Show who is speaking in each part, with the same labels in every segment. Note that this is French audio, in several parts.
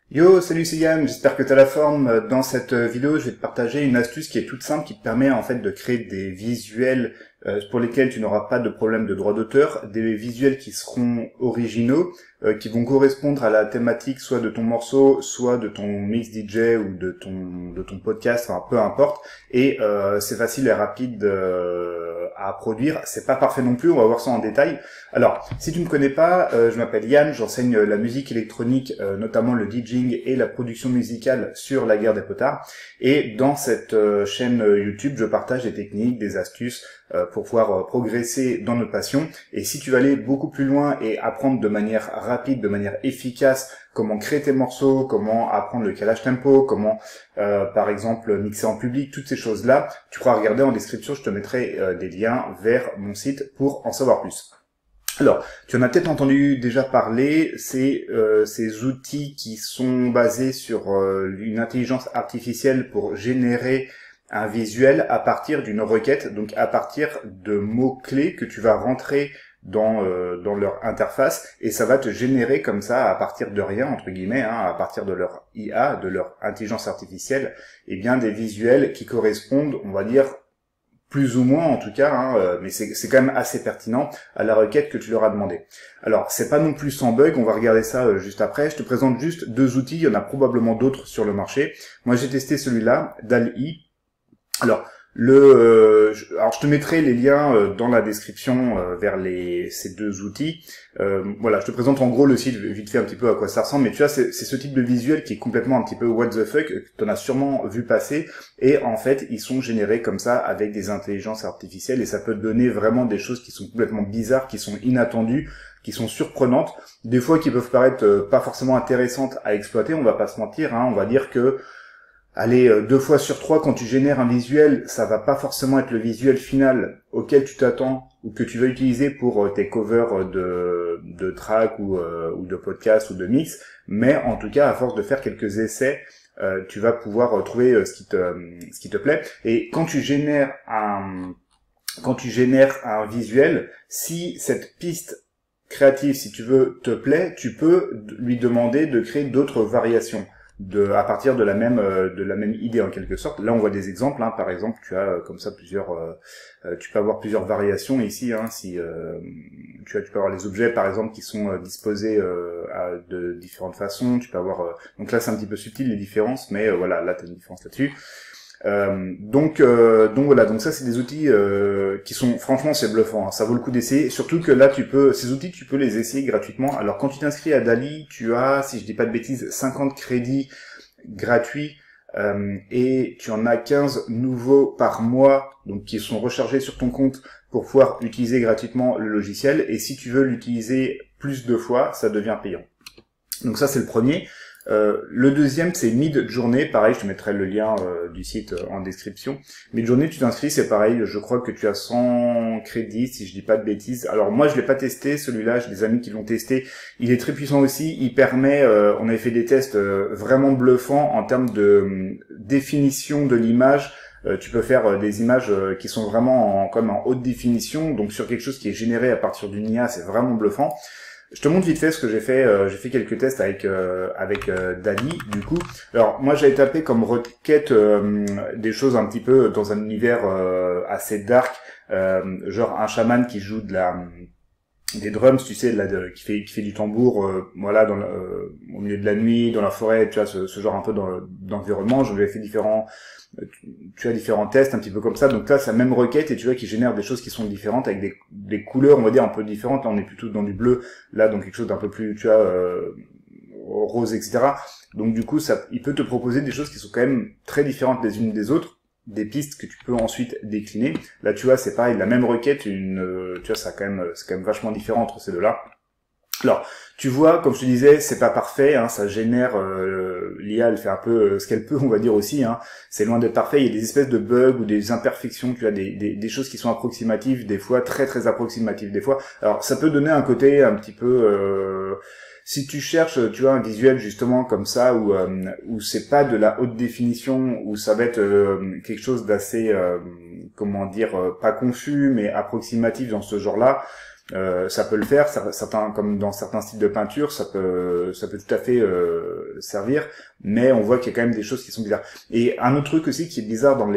Speaker 1: Yo, salut, c'est Yann, j'espère que tu as la forme. Dans cette vidéo, je vais te partager une astuce qui est toute simple, qui te permet en fait de créer des visuels pour lesquels tu n'auras pas de problème de droit d'auteur, des visuels qui seront originaux, qui vont correspondre à la thématique soit de ton morceau, soit de ton mix DJ ou de ton podcast, enfin peu importe. Et c'est facile et rapide à produire. C'est pas parfait non plus, on va voir ça en détail. Alors, si tu me connais pas, je m'appelle Yann, j'enseigne la musique électronique, notamment le DJing et la production musicale sur la Guerre des Potards. Et dans cette chaîne YouTube, je partage des techniques, des astuces pour pouvoir progresser dans notre passion. Et si tu veux aller beaucoup plus loin et apprendre de manière rapide, de manière efficace, comment créer tes morceaux, comment apprendre le calage tempo, comment par exemple mixer en public, toutes ces choses-là, tu pourras regarder en description, je te mettrai des liens vers mon site pour en savoir plus. Alors, tu en as peut-être entendu déjà parler, c'est ces outils qui sont basés sur une intelligence artificielle pour générer un visuel à partir d'une requête, donc à partir de mots-clés que tu vas rentrer dans leur interface, et ça va te générer comme ça, à partir de rien, entre guillemets, à partir de leur IA, de leur intelligence artificielle, et bien des visuels qui correspondent, on va dire, plus ou moins en tout cas, mais c'est quand même assez pertinent à la requête que tu leur as demandé. Alors, c'est pas non plus sans bug, on va regarder ça juste après. Je te présente juste deux outils, il y en a probablement d'autres sur le marché. Moi, j'ai testé celui-là, DALL-E. Alors, alors je te mettrai les liens dans la description vers ces deux outils. Voilà, je te présente en gros le site vite fait un petit peu à quoi ça ressemble, mais tu vois, c'est ce type de visuel qui est complètement un petit peu what the fuck, que tu en as sûrement vu passer, et en fait, ils sont générés comme ça avec des intelligences artificielles, et ça peut te donner vraiment des choses qui sont complètement bizarres, qui sont inattendues, qui sont surprenantes, des fois qui peuvent paraître pas forcément intéressantes à exploiter, on va pas se mentir, on va dire que allez, 2 fois sur 3, quand tu génères un visuel, ça va pas forcément être le visuel final auquel tu t'attends ou que tu vas utiliser pour tes covers de tracks ou de podcasts ou de mix, mais en tout cas, à force de faire quelques essais, tu vas pouvoir trouver ce qui te plaît. Et quand tu génères un visuel, si cette piste créative, si tu veux, te plaît, tu peux lui demander de créer d'autres variations à partir de la même idée en quelque sorte. Là on voit des exemples, par exemple tu as comme ça tu peux avoir plusieurs variations ici, si tu peux avoir les objets par exemple qui sont disposés de différentes façons, tu peux avoir donc là c'est un petit peu subtil les différences, mais voilà, là tu as une différence là-dessus. Donc voilà, donc ça c'est des outils qui sont, franchement c'est bluffant, ça vaut le coup d'essayer, surtout que là ces outils tu peux les essayer gratuitement. Alors quand tu t'inscris à DALL-E, tu as, si je dis pas de bêtises, 50 crédits gratuits, et tu en as 15 nouveaux par mois, donc qui sont rechargés sur ton compte pour pouvoir utiliser gratuitement le logiciel, et si tu veux l'utiliser plus de fois, ça devient payant. Donc ça c'est le premier. Le deuxième c'est Midjourney, pareil je te mettrai le lien du site en description. Midjourney, tu t'inscris, c'est pareil, je crois que tu as 100 crédits si je dis pas de bêtises. Alors moi je l'ai pas testé celui-là, j'ai des amis qui l'ont testé, il est très puissant aussi, il permet, on avait fait des tests vraiment bluffants en termes de définition de l'image. Tu peux faire des images qui sont vraiment comme en haute définition, donc sur quelque chose qui est généré à partir d'une IA, c'est vraiment bluffant. Je te montre vite fait ce que j'ai fait. J'ai fait quelques tests avec DALL-E, du coup. Alors, moi, j'avais tapé comme requête des choses un petit peu dans un univers assez dark, genre un chaman qui joue des drums, tu sais, qui fait du tambour, voilà, au milieu de la nuit, dans la forêt, tu vois, ce genre un peu d'environnement. J'avais fait différents tests un petit peu comme ça. Donc là, c'est la même requête et tu vois qui génère des choses qui sont différentes avec des couleurs, on va dire un peu différentes. Là, on est plutôt dans du bleu, là, donc quelque chose d'un peu plus, tu vois, rose, etc. Donc du coup, il peut te proposer des choses qui sont quand même très différentes les unes des autres, des pistes que tu peux ensuite décliner. Là, tu vois, c'est pareil, la même requête, tu vois, c'est quand même vachement différent entre ces deux-là. Alors, tu vois, comme je te disais, c'est pas parfait, ça génère, l'IA, elle fait un peu ce qu'elle peut, on va dire aussi, c'est loin d'être parfait, il y a des espèces de bugs ou des imperfections, tu as des choses qui sont approximatives, des fois, très très approximatives, des fois. Alors, ça peut donner un côté un petit peu, si tu cherches, tu vois, un visuel justement comme ça, où c'est pas de la haute définition, où ça va être quelque chose d'assez, comment dire, pas confus, mais approximatif dans ce genre-là, ça peut le faire, certains, comme dans certains styles de peinture, ça peut tout à fait servir, mais on voit qu'il y a quand même des choses qui sont bizarres. Et un autre truc aussi qui est bizarre dans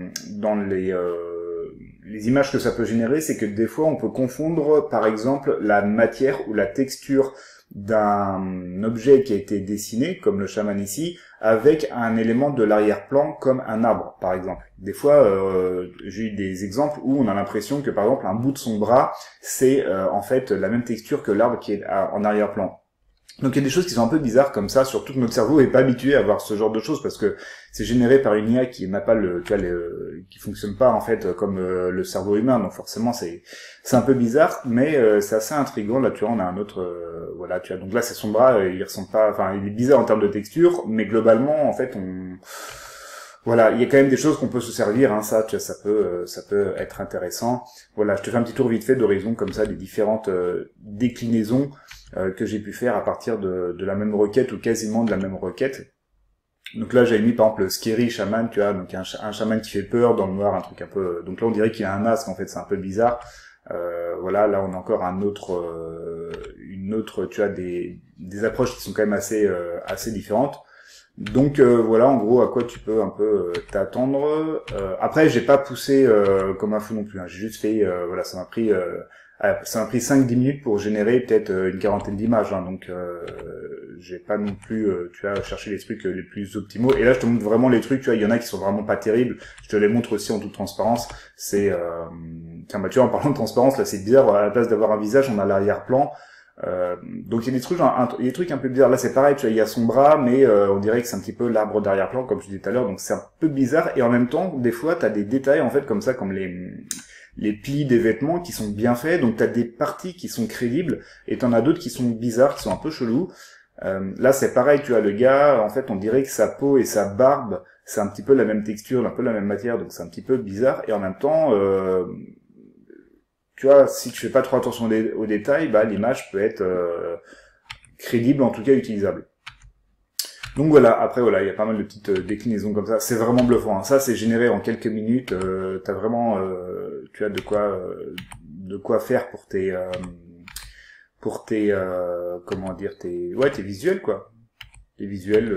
Speaker 1: les images que ça peut générer, c'est que des fois on peut confondre, par exemple, la matière ou la texture d'un objet qui a été dessiné, comme le chaman ici, avec un élément de l'arrière-plan, comme un arbre, par exemple. Des fois, j'ai eu des exemples où on a l'impression que, par exemple, un bout de son bras, c'est en fait la même texture que l'arbre qui est en arrière-plan. Donc il y a des choses qui sont un peu bizarres comme ça, surtout que notre cerveau est pas habitué à voir ce genre de choses parce que c'est généré par une IA qui n'a pas qui fonctionne pas en fait comme le cerveau humain, donc forcément c'est un peu bizarre, mais c'est assez intriguant. Là tu vois, on a un autre voilà, tu vois, donc là c'est son bras, il ressemble pas, enfin il est bizarre en termes de texture, mais globalement en fait voilà, il y a quand même des choses qu'on peut se servir, hein, ça, tu vois, ça peut être intéressant. Voilà, je te fais un petit tour vite fait d'horizon comme ça des différentes déclinaisons que j'ai pu faire à partir de la même requête ou quasiment de la même requête. Donc là, j'avais mis par exemple Scary Shaman, tu vois, donc un chaman qui fait peur dans le noir, un truc un peu. Donc là, on dirait qu'il a un masque, en fait, c'est un peu bizarre. Voilà, là, on a encore une autre, tu vois, des approches qui sont quand même assez différentes. Donc voilà, en gros, à quoi tu peux un peu t'attendre. Après, j'ai pas poussé comme un fou non plus. Hein. J'ai juste fait, voilà, ça m'a pris 5-10 minutes pour générer peut-être une quarantaine d'images. Hein. Donc j'ai pas non plus, tu vois, cherché les trucs les plus optimaux. Et là, je te montre vraiment les trucs. Tu vois, il y en a qui sont vraiment pas terribles. Je te les montre aussi en toute transparence. C'est, tiens, bah tu vois, en parlant de transparence, là, c'est bizarre. À la place d'avoir un visage, on a l'arrière-plan. Donc il y a des trucs, il y a des trucs un peu bizarres. Là c'est pareil, tu vois, il y a son bras, mais on dirait que c'est un petit peu l'arbre d'arrière-plan, comme je disais tout à l'heure. Donc c'est un peu bizarre. Et en même temps, des fois, t'as des détails en fait comme ça, comme les plis des vêtements qui sont bien faits. Donc t'as des parties qui sont crédibles, et t'en as d'autres qui sont bizarres, qui sont un peu chelous. Là c'est pareil, tu vois, le gars, en fait, on dirait que sa peau et sa barbe, c'est un petit peu la même texture, un peu la même matière, donc c'est un petit peu bizarre. Et en même temps, tu vois, si tu fais pas trop attention aux détails, bah l'image peut être crédible, en tout cas utilisable. Donc voilà, après voilà, il y a pas mal de petites déclinaisons comme ça. C'est vraiment bluffant. Hein. Ça, c'est généré en quelques minutes. T'as vraiment, tu as de quoi faire pour tes comment dire, tes visuels quoi. Les visuels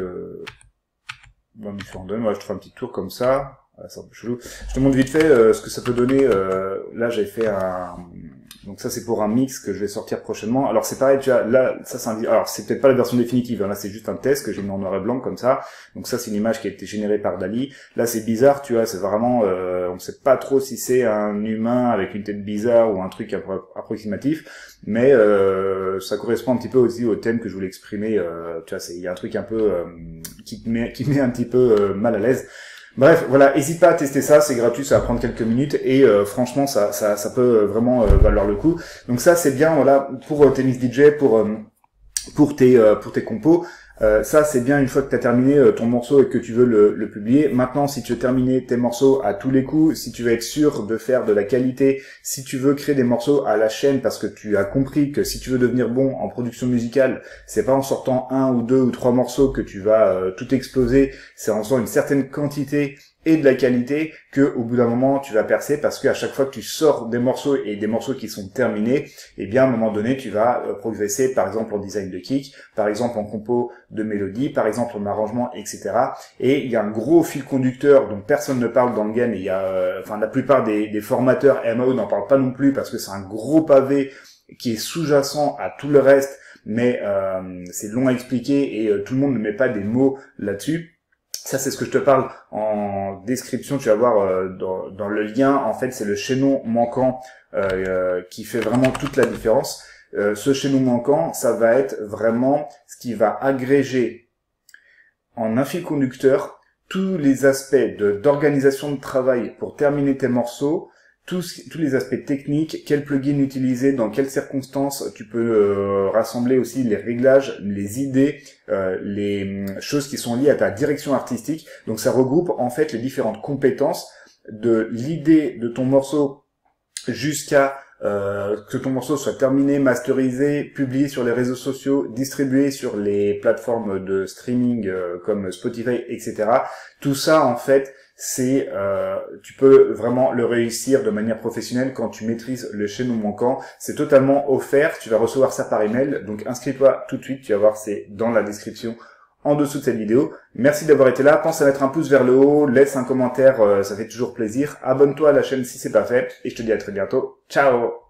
Speaker 1: dans différents domaines. Ouais, je te fais un petit tour comme ça. C'est un peu chelou. Je te montre vite fait ce que ça peut donner. Là, j'ai fait donc ça c'est pour un mix que je vais sortir prochainement. Alors c'est pareil, tu vois, là ça c'est alors c'est peut-être pas la version définitive, hein. Là c'est juste un test que j'ai mis en noir et blanc comme ça. Donc ça c'est une image qui a été générée par Dali. Là c'est bizarre, tu vois, c'est vraiment on sait pas trop si c'est un humain avec une tête bizarre ou un truc approximatif, mais ça correspond un petit peu aussi au thème que je voulais exprimer. Tu vois, il y a un truc un peu qui met un petit peu mal à l'aise. Bref, voilà, n'hésite pas à tester ça, c'est gratuit, ça va prendre quelques minutes et franchement ça peut vraiment valoir le coup. Donc ça c'est bien, voilà, pour tes mix DJ, pour tes compos. Ça c'est bien une fois que tu as terminé ton morceau et que tu veux le publier. Maintenant, si tu veux terminer tes morceaux à tous les coups, si tu veux être sûr de faire de la qualité, si tu veux créer des morceaux à la chaîne parce que tu as compris que si tu veux devenir bon en production musicale, c'est pas en sortant 1 ou 2 ou 3 morceaux que tu vas tout exploser, c'est en sortant une certaine quantité et de la qualité que au bout d'un moment tu vas percer, parce qu'à chaque fois que tu sors des morceaux et des morceaux qui sont terminés, eh bien à un moment donné tu vas progresser, par exemple en design de kick, par exemple en compo de mélodie, par exemple en arrangement, etc. Et il y a un gros fil conducteur dont personne ne parle dans le game, et il y a la plupart des formateurs MAO n'en parlent pas non plus parce que c'est un gros pavé qui est sous-jacent à tout le reste, mais c'est long à expliquer et tout le monde ne met pas des mots là-dessus. Ça, c'est ce que je te parle en description. Tu vas voir dans le lien, en fait, c'est le chaînon manquant qui fait vraiment toute la différence. Ce chaînon manquant, ça va être vraiment ce qui va agréger en un fil conducteur tous les aspects d'organisation de travail pour terminer tes morceaux, tous les aspects techniques, quel plugin utiliser, dans quelles circonstances. Tu peux rassembler aussi les réglages, les idées, les choses qui sont liées à ta direction artistique. Donc ça regroupe en fait les différentes compétences de l'idée de ton morceau jusqu'à que ton morceau soit terminé, masterisé, publié sur les réseaux sociaux, distribué sur les plateformes de streaming comme Spotify, etc. Tout ça en fait, c'est tu peux vraiment le réussir de manière professionnelle quand tu maîtrises le chaînon manquant. C'est totalement offert, tu vas recevoir ça par email, donc inscris-toi tout de suite, tu vas voir, c'est dans la description en dessous de cette vidéo. Merci d'avoir été là, pense à mettre un pouce vers le haut, laisse un commentaire, ça fait toujours plaisir. Abonne-toi à la chaîne si c'est pas fait, et je te dis à très bientôt. Ciao!